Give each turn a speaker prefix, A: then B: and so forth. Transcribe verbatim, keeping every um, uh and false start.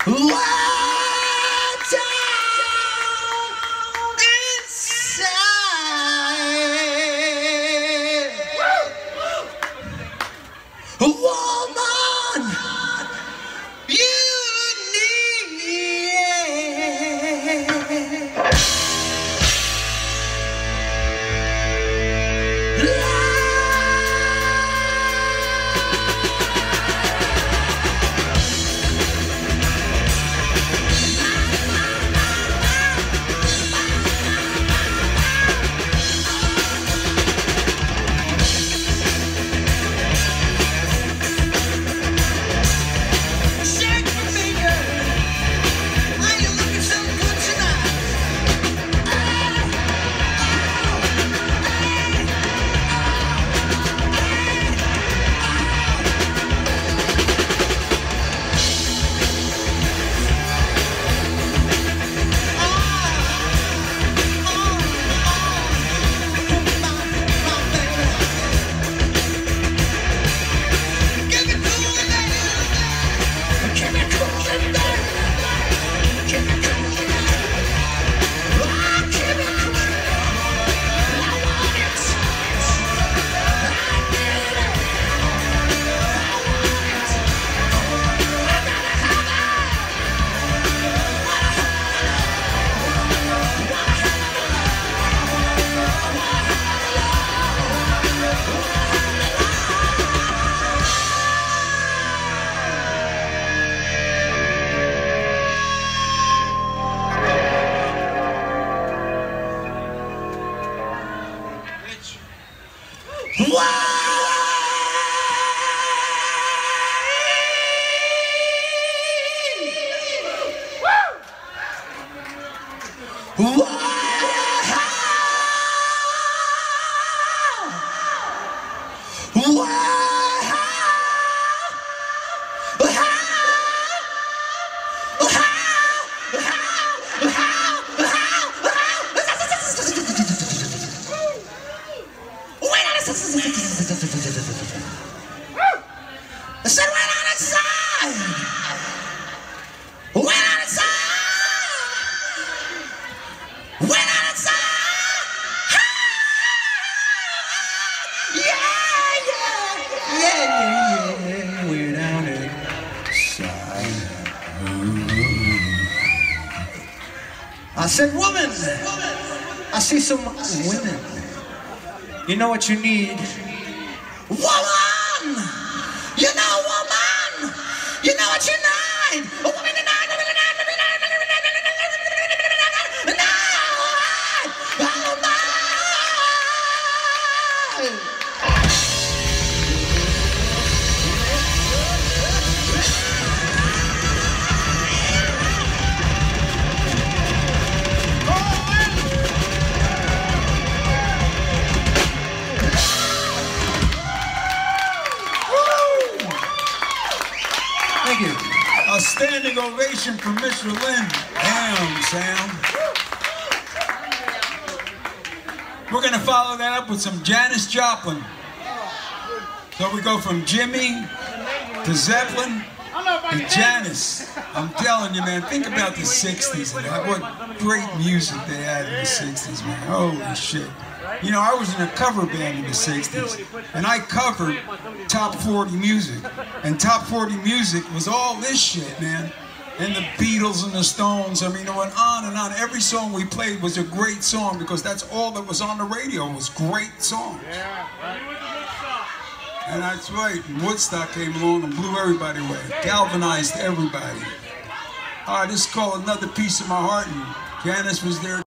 A: I said, woman, I see some women. You know what you need? Woman! You know, woman! You know what you need? A woman in
B: A standing ovation for Mister Lynn. Damn, Sam. We're going to follow that up with some Janis Joplin. So we go from Jimmy to Zeppelin to Janis. I'm telling you, man, think about the sixties and what great music they had in the sixties, man. Holy shit. You know, I was in a cover band in the sixties, and I covered top forty music. And top forty music was all this shit, man. And the Beatles and the Stones, I mean, it went on and on. Every song we played was a great song because that's all that was on the radio was great songs. And that's right, Woodstock came along and blew everybody away, galvanized everybody. All right, this is called Another Piece of My Heart, and Janis was there.